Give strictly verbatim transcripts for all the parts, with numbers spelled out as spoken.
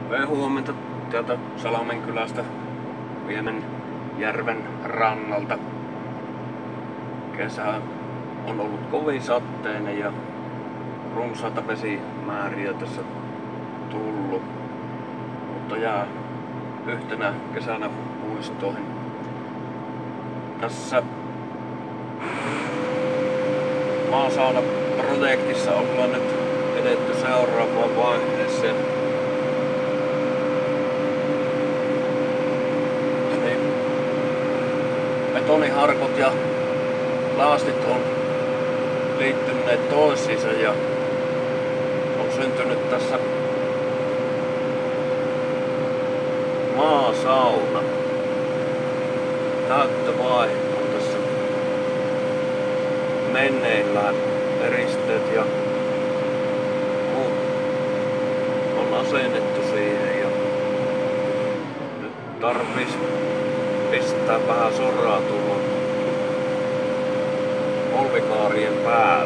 Hyvää huomenta täältä Salmen kylästä Vienan järven rannalta. Kesä on ollut kovin sateinen ja runsaita vesimääriä tässä tullut, mutta jää yhtenä kesänä puistoihin. Tässä maasauna-projektissa ollaan nyt edetty seuraavaan vaiheeseen. Eli betoniharkot ja laastit on liittyneet toisiinsa ja on syntynyt tässä maasauna. Täyttövaihe on tässä menneillään. Eristeet ja muut on asennettu siihen ja nyt tarvis pistää vähän soraa tuohon polvikaarien päälle.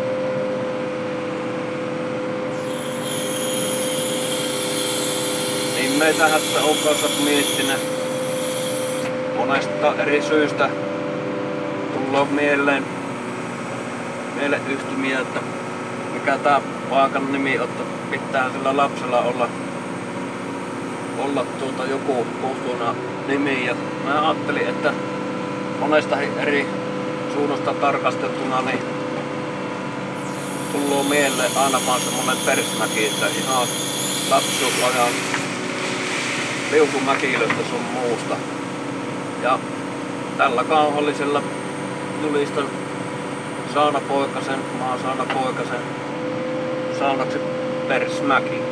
Niin me tässä on kanssa miettinyt monesta eri syystä tullaan mieleen mieleyhtymiä, että mikä tää paikan nimi on, että pitää sillä lapsella olla, olla tuota joku kutuna nimi. Ja mä ajattelin, että monesta eri suunnasta tarkastettuna niin tullut mieleen aina vaan semmonen Persmäki, että ihan lapsuusajan liukumäkilöstä sun muusta. Ja tällä kauhallisella julistan Saunapoikasen, maasaunapoikasen saunaksi Persmäki.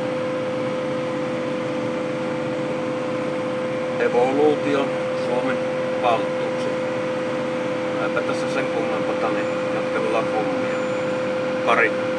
Evoluution Suomen valtuuksi. Eipä tässä sen kummempaa, niin jatkellaan hommia. Pari.